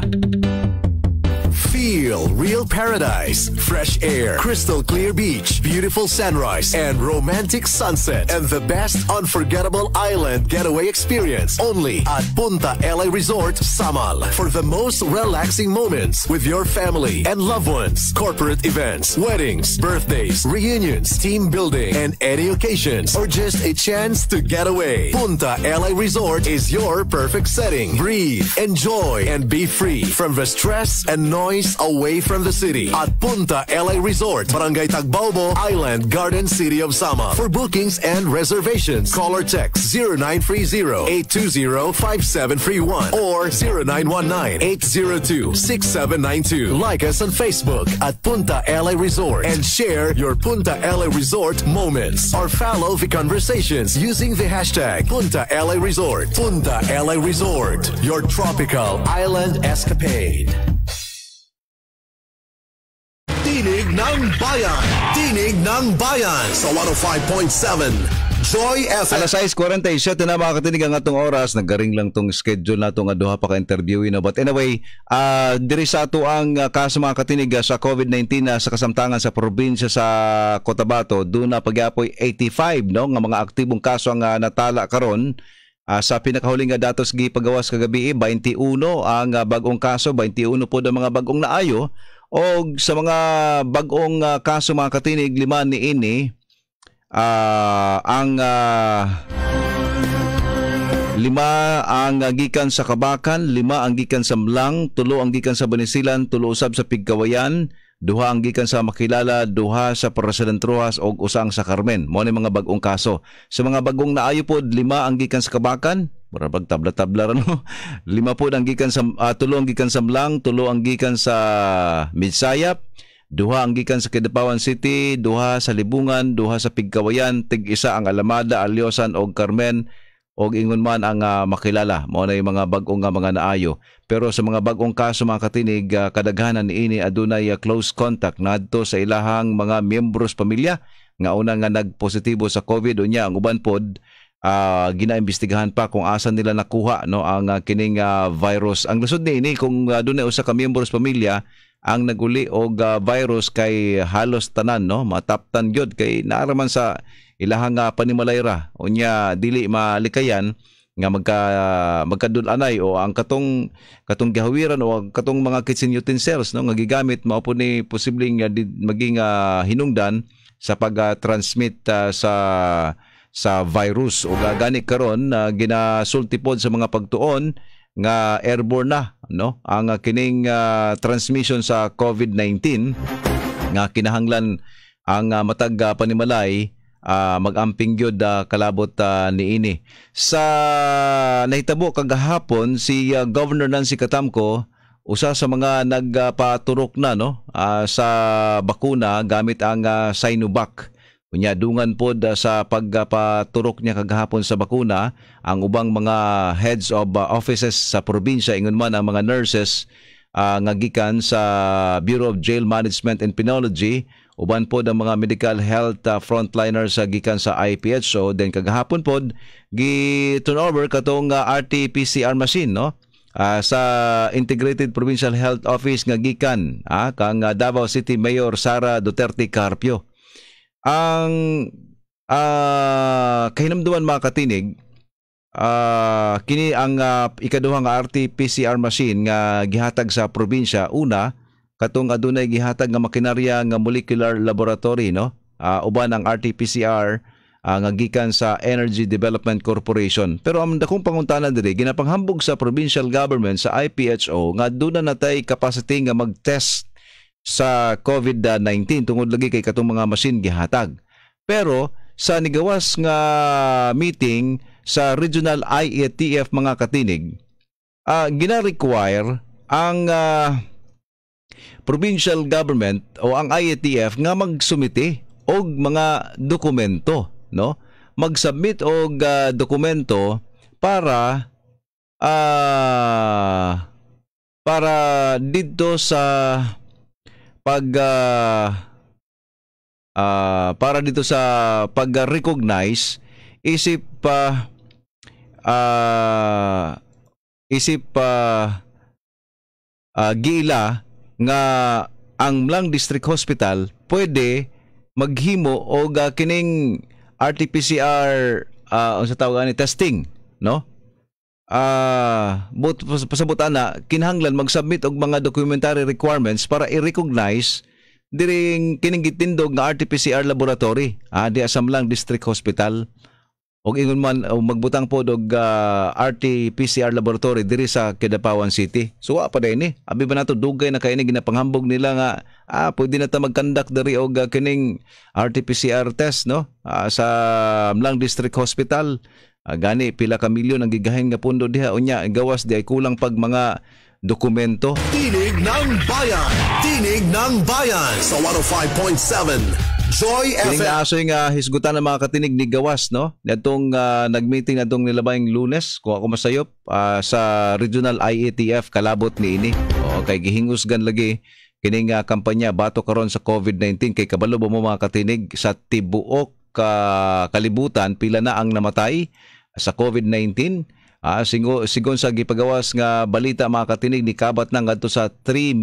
Feel real paradise, fresh air, crystal clear beach, beautiful sunrise, and romantic sunset, and the best unforgettable island getaway experience only at Punta LA Resort, Samal. For the most relaxing moments with your family and loved ones, corporate events, weddings, birthdays, reunions, team building, and any occasions, or just a chance to get away. Punta LA Resort is your perfect setting. Breathe, enjoy, and be free from the stress and noise away from the city at Punta LA Resort, Barangay Tagbaobo, Island Garden City of Sama. For bookings and reservations, call or text 0930-820-5731 or 0919-802-6792. Like us on Facebook at Punta LA Resort and share your Punta LA Resort moments or follow the conversations using the hashtag Punta LA Resort. Punta LA Resort, your tropical island escapade. Tinig ng Bayan. Tinig ng Bayan sa 105.7 Joy FM. Alas 6:47 na mga katinig ang atong oras. Naggaring lang tong schedule na itong duha pa ka-interviewin. But anyway, diri sa ato ang kaso mga katinig sa COVID-19 sa kasamtangan sa probinsya sa Cotabato, doon na pag-apoy 85 no, nga mga aktibong kaso ang natala karon. Sa pinakahuling nga datos gipagawas kagabi 21 ang bagong kaso, 21 po ang mga bagong naayo. O sa mga bagong kaso mga katinig, 5 ni ini ang 5 ang gikan sa Kabakan, 5 ang gikan sa Mlang, 3 ang gikan sa Banisilan, 3 usab sa Pigkawayan, 2 ang gikan sa Makilala, 2 sa President Rojas o 1 sa Carmen. Mo ni mga bagong kaso. Sa mga bagong naayo po, 5 ang gikan sa Kabakan, barabag tabla-tabla no. 5 po ang gikan sa 3 ang gikan sa Mlang, 3 ang gikan sa Midsayap, 2 ang gikan sa Kidapawan City, 2 sa Libungan, 2 sa Pigkawayan, tig-1 ang Alamada, Alyosan o Carmen o ingon man ang Makilala. Mao na yung mga bagong mga naayo. Pero sa mga bagong kaso mga katinig, kadaghanan niini adunay close contact nadto sa ilahang mga miyembros pamilya nga una nga nagpositibo sa COVID unya ang uban pod ginaimbestigahan pa kung asan nila nakuha no ang kining virus. Ang lusod ni kung dunay usa ka miyembros pamilya ang naguli og virus kay halos tanan no mataptan gyud kay naaraman sa ilahang panimalay ra unya dili malikayan nga magkadulanay o ang katong gihawiran o katong mga kitchen utensils no nga gigamit mao po ni posibleng maging hinungdan sa pag-transmit sa virus o gani karon ginasulti pod sa mga pagtuon nga airborne na no ang kining transmission sa COVID-19 nga kinahanglan ang matag panimalay mag-amping gyud kalabot niini. Sa nahitabo kagahapon si Governor Nancy Catamco usa sa mga nagpaturok na no sa bakuna gamit ang Sinovac. Unya dungan pod sa pagpaturok niya kagahapon sa bakuna ang ubang mga heads of offices sa probinsya ingon man ang mga nurses nga gikan sa Bureau of Jail Management and Penology uban pod ang mga medical health frontliners gikan sa IPHO then kagahapon pod gi turnover katong RT-PCR machine no sa Integrated Provincial Health Office nga gikan kang Davao City Mayor Sara Duterte Carpio. Ang kahinamduan mga katinig, kini ang ikaduhang RT-PCR machine nga gihatag sa probinsya. Una, katong adunay gihatag nga makinarya nga molecular laboratory, no? Uban ang RT-PCR nga gikan sa Energy Development Corporation. Pero ang dakong pangutanan diri ginapanghambog sa provincial government sa IPHO nga duna natay capacity nga mag-test sa COVID-19 tungod lagi kay katong mga machine gihatag. Pero sa nigawas nga meeting sa Regional IATF mga katinig, gina-require ang provincial government o ang IATF nga magsumite og mga dokumento, no? Mag-submit og dokumento para dito sa pag-recognize giila nga ang Mlang District Hospital pwede maghimo og kining RT-PCR sa tawag ni testing, no? Pasabutan na kinahanglan mag-submit og mga documentary requirements para i-recognize diring kining gitindog nga RT-PCR laboratory di sa Mlang District Hospital. Og ingon man magbutang pod og RT-PCR laboratory diri sa Kidapawan City. So pa din ni abi ba nato dugay na kay ni ginapanghambog nila nga pwede na ta mag-conduct diri og kining RT-PCR test, no? Sa Mlang District Hospital. Gani pila ka milyon ang gigahin nga pundo diha unya gawas di ay kulang pag mga dokumento. Tinig ng Bayan. Tinig ng Bayan sa 105.7 Joy FM. Kining asoy nga hisgutan ng mga katinig ni gawas, no? Natong nagmeeting atong nilabayng Lunes, kung ako masayop, sa Regional IATF kalabot ni ini. Kay gihingusgan lagi kining kampanya bato karon sa COVID-19 kay kabalo ba mo mga katinig sa tibuok kalibutan pila na ang namatay sa COVID-19. Sigon sa gipagawas nga balita mga katinig ni kabat na ngadto sa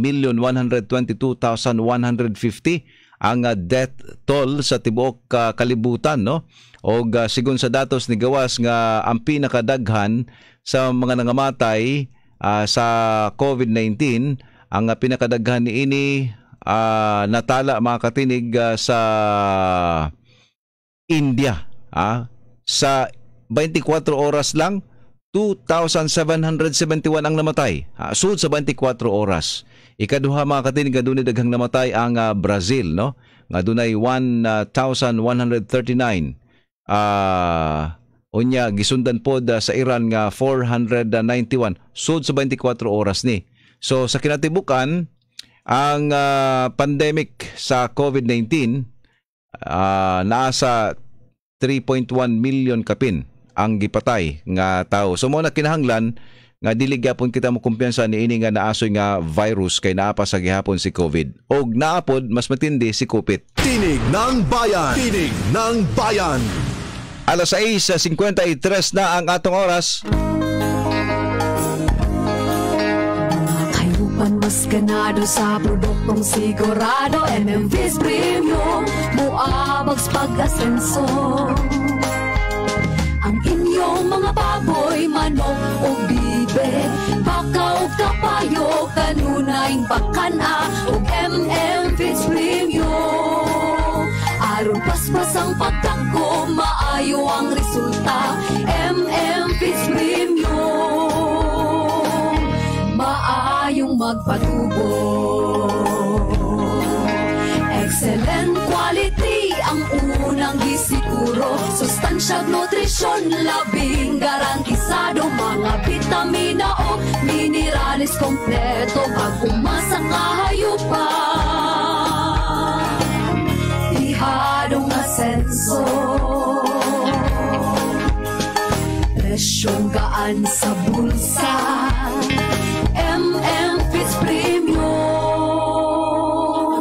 3,122,150 ang death toll sa tibuok kalibutan, no? O sigon sa datos ni gawas nga ang pinakadaghan sa mga nangamatay sa COVID-19, ang pinakadaghan ni ini natala mga katinig sa India. Sa 24 oras lang 2,771 ang namatay. Sud sa 24 oras. Ikaduha mga katinig nga dunay daghang namatay ang Brazil, no? Nga dunay 1,139. Unya gisundan pod sa Iran nga 491. Sud sa 24 oras ni. So sa kinatibukan ang pandemic sa COVID-19 nasa 3.1 million kapin ang gipatay nga tao. So mo na kinahanglan nga dili gyapon kita mo kumpiyansa ni ini nga naasoy nga virus kay naa pa sa gihapon si COVID. Og naapod mas matindi si Kupit. Tinig ng Bayan. Tinig ng Bayan. Alas 6:53 na ang atong oras. Mas ganado sa produktong sigurado, MMV's Premium Muabags pag-asenso. Ang inyong mga baboy, manok o bibe, baka o kapayo, kanunay bakana o MMV's Premium. Aron paspas ang pagtangko, maayo ang resulta, MMV's Premium. Maayong magpatubo, excellent quality ang unang gisiguro. Sustansya, nutrisyon, labing garantisado. Mga vitamina o minerales kompleto. Pag-umasa kahayupan, ihadong asenso. Presyong gaan sa bulsa, MMV's Premium.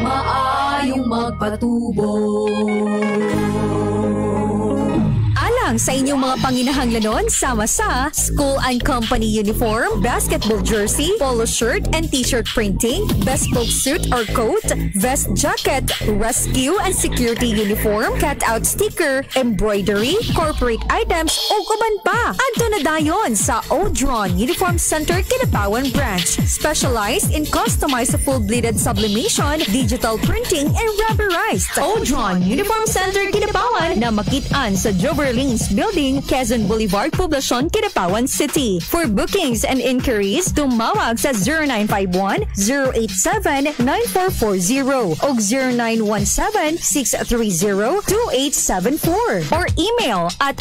Maayong magpatubo. Alang sa inyong mga panginahanglanon sama sa school and company uniform, basketball jersey, polo shirt and t-shirt printing, bespoke suit or coat, vest jacket, rescue and security uniform, cutout sticker, embroidery, corporate items o kuban pa. Adto na dayon sa Odron Uniform Center Kidapawan Branch, specialized in customized full-bladed sublimation, digital printing and rubberized. Odron Uniform Center Kidapawan na makitaan sa Joverlings Building, Quezon Boulevard, Poblacion, Kidapawan City. For bookings and inquiries, tumawag sa 0951-087-9440 o 0917-630-2874 or email at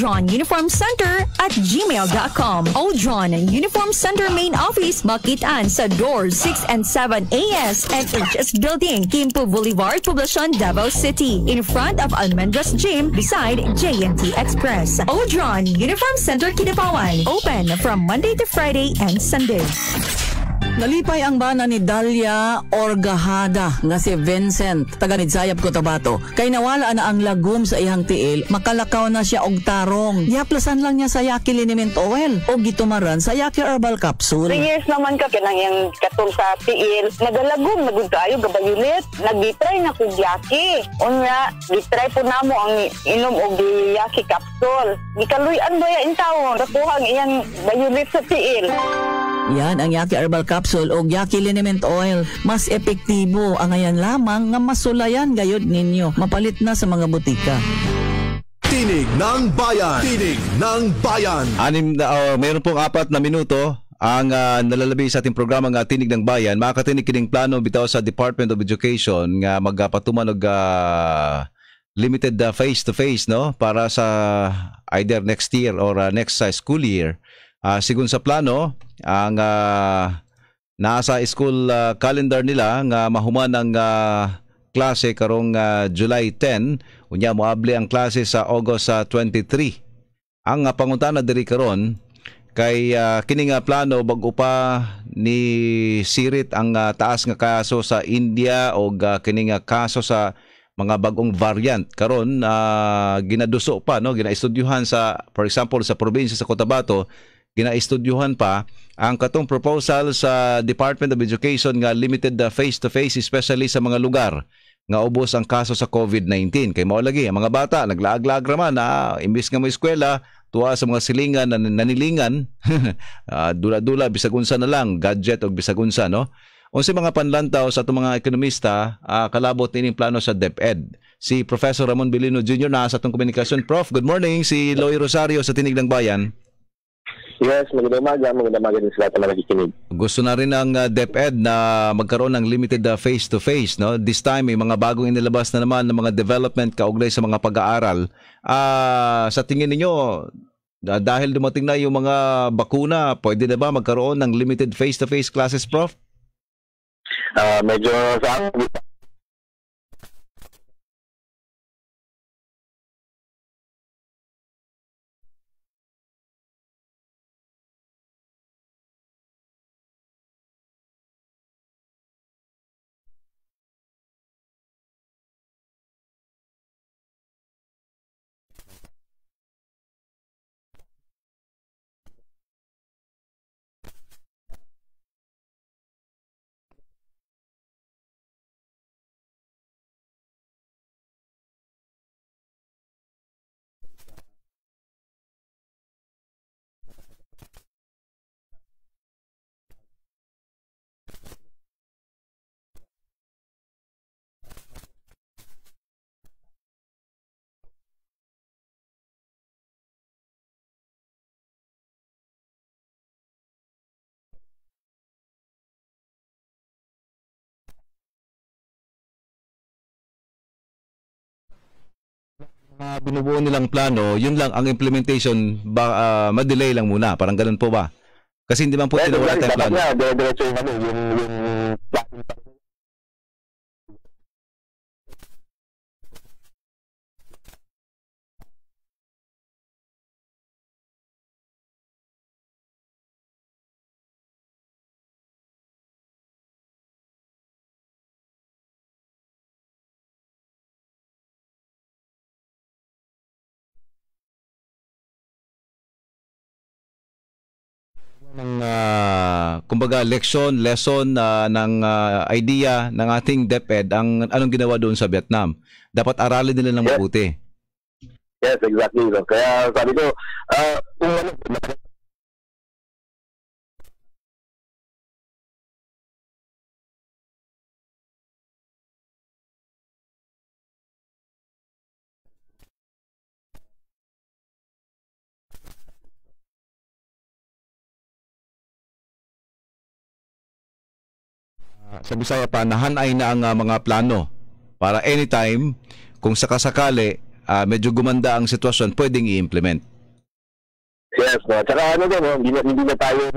odronuniformcenter@gmail.com. Odron Uniform Center Main Office, makitaan sa doors 6 and 7 AS and HS Building, Quimpo Boulevard, Poblacion, Davao City, in front of Almendras Gym beside JNT Express. Odron Uniform Center Kidapawan, open from Monday to Friday and Sunday. Nalipay ang bana ni Dalia Orgahada nga si Vincent, taga Nidzayab Cotabato. Kay nawala na ang lagom sa iyang tiil, makalakaw na siya og tarong. Yaplasan lang niya sa Yaki Liniment Oil o gitumaran sa Yaki Herbal Capsule. 3 years naman ka kinang yung katong sa tiil. Nagalagom, nagud kayo gabayulit. Nag-try na kog Yaki. Unya, gitry po namo ang inom og Yaki Capsule. Gikaluyan ba ya in taon? Rapuhang iyang bayulit sa tiil. Yan ang Yaki Herbal Capsule o Yaki Liniment Oil. Mas epektibo ang ayan lamang nga masulayan gayod ninyo. Mapalit na sa mga butika. Tinig ng Bayan. Tinig ng Bayan. Mayroon pong 4 na minuto ang nalalabi sa ating programa nga Tinig ng Bayan. Makatinig kining plano bitaw sa Department of Education nga magpatuman og limited face-to-face no para sa either next year or next school year. Sigun sa plano, ang nasa school calendar nila nga mahuman ang klase karong July 10, unya moable ang klase sa August 23. Ang pangutana diri karon kay kining plano bag-o pa ni sirit ang taas nga kaso sa India o kining kaso sa mga bagong variant karon ginaduso pa no, ginaistudyuhan sa for example sa probinsya sa Cotabato, ginaistudyuhan pa ang katong proposal sa Department of Education nga limited face-to-face especially sa mga lugar nga ubos ang kaso sa COVID-19. Kay mao lagi ang mga bata naglaag-laag raman na imbis nga mo eskwela tuwa sa mga silingan na nanilingan dula-dula bisag unsa na lang gadget o bisag unsa no. Unsa mga panlantaw sa atong mga ekonomista kalabot nining plano sa DepEd. Si Professor Ramon Bilino Jr. na sa atong komunikasyon. Prof, good morning. Si Loy Rosario sa Tinig ng Bayan. Yes, magandang umaga din sa lahat na nakikinig. Gusto na rin ng DepEd na magkaroon ng limited face-to-face. No? This time, may mga bagong inilabas na naman ng mga development kaugnay sa mga pag-aaral. Sa tingin ninyo, dahil dumating na yung mga bakuna, pwede na ba magkaroon ng limited face-to-face classes, Prof? Medyo sa binubuo nilang plano, yun lang ang implementation ma-delay lang muna, parang ganun po ba? Kasi hindi man po tinawala tayong plano. Diretso yung kumbaga lesson ng idea ng ating DepEd ang anong ginawa doon sa Vietnam. Dapat aralin nila ng mabuti. Yes, exactly. So, kaya sabi ko, kung ano, sa Bisaya pa, nahanay na ang mga plano para anytime, kung sakasakali, medyo gumanda ang sitwasyon, pwedeng i-implement. Yes, no. Tsaka ano din, no? Hindi na tayo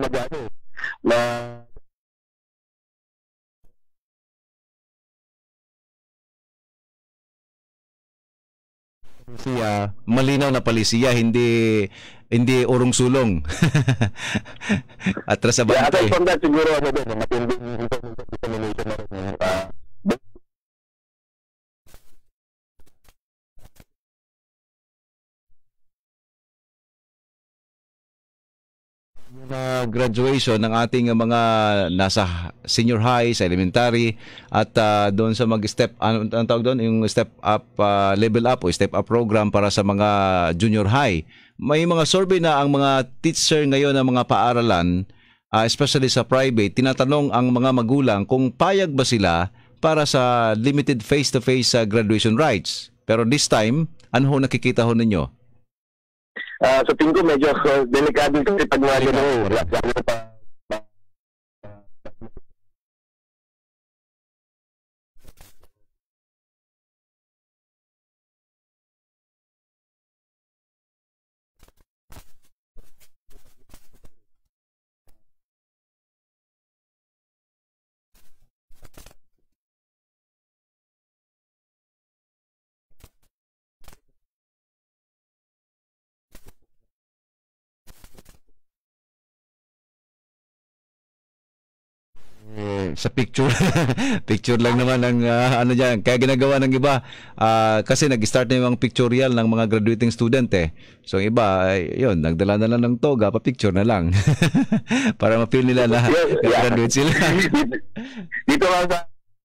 malinaw na palisiya, hindi urong sulong. Atras sa bantay. Yeah, aside from that, siguro ano din, matinding determination na rin. Graduation ng ating mga nasa senior high, sa elementary, at doon sa mag-step, ang tawag doon, yung step up, level up o step up program para sa mga junior high. May mga survey na ang mga teacher ngayon ng mga paaralan, especially sa private, tinatanong ang mga magulang kung payag ba sila para sa limited face-to-face graduation rights. Pero this time, ano ho nakikita ho ninyo? Sa tingin ko medyo delikado ito pag wala pa. Sa picture picture lang naman ang ano diyan, kaya ginagawa ng iba kasi nag-start na yung pictorial ng mga graduating student so iba yun, nagdala na lang ng toga, pa picture na lang para ma-feel nila na graduate sila. Dito lang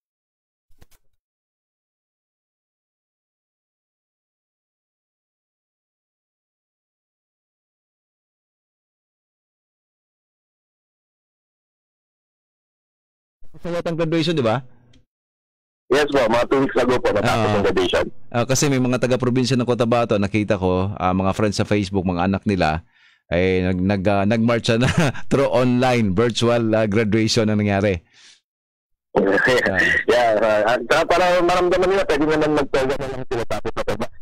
sa yatang graduation, di ba? Yes po, mga 2 weeks ago po natapos ang graduation. Kasi may mga taga-probinsya ng Cotabato, nakita ko, mga friends sa Facebook, mga anak nila, ay nag-march na through online, virtual graduation ang nangyari. Para maramdaman nila, pwede naman mag-toga na lang sila tapos na ba?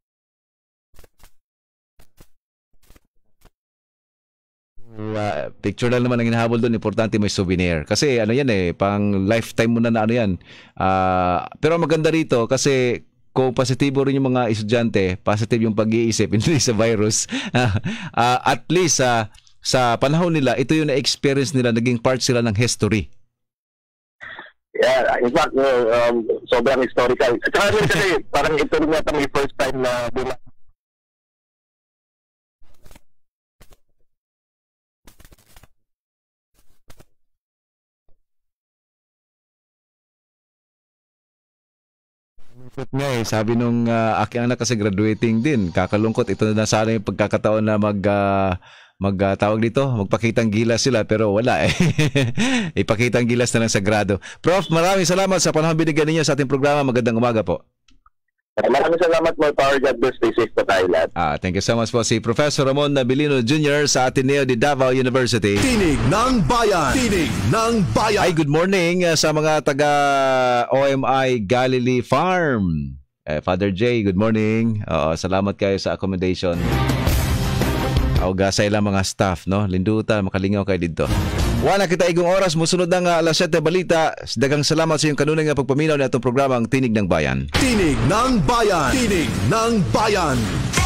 Picture lang naman ang hinahabol doon, importante may souvenir kasi ano yan pang lifetime mo na ano yan, pero maganda rito kasi kung positibo rin yung mga estudyante, positive yung pag-iisip hindi sa virus, at least sa panahon nila ito yung na-experience nila, naging part sila ng history. Yeah, in fact sobrang historical at saka rin kasi parang ito rin yata may first time na sabi nung aking anak kasi graduating din, kakalungkot, ito na sana yung pagkakataon na tawag dito, magpakitang gilas sila pero wala ipakitang gilas na lang sa grado. Prof, maraming salamat sa panahon binigyan ninyo sa ating programa. Magandang umaga po. Maraming salamat mo, Power God bless, stay safe po tayo lahat. Thank you so much po si Professor Ramon Nabilino Jr. sa Ateneo de Davao University. Tinig ng Bayan. Tinig ng Bayan. Ay, good morning sa mga taga OMI Galilee Farm. Father J, good morning. Salamat kayo sa accommodation. Gasay lang mga staff, no? Linduta, makalingaw kayo dito. Wala kita igong oras, musunod ng alas 7 balita. Dagang salamat sa iyong kanunay nga pagpaminaw na itong programang Tinig ng Bayan. Tinig ng Bayan. Tinig ng Bayan.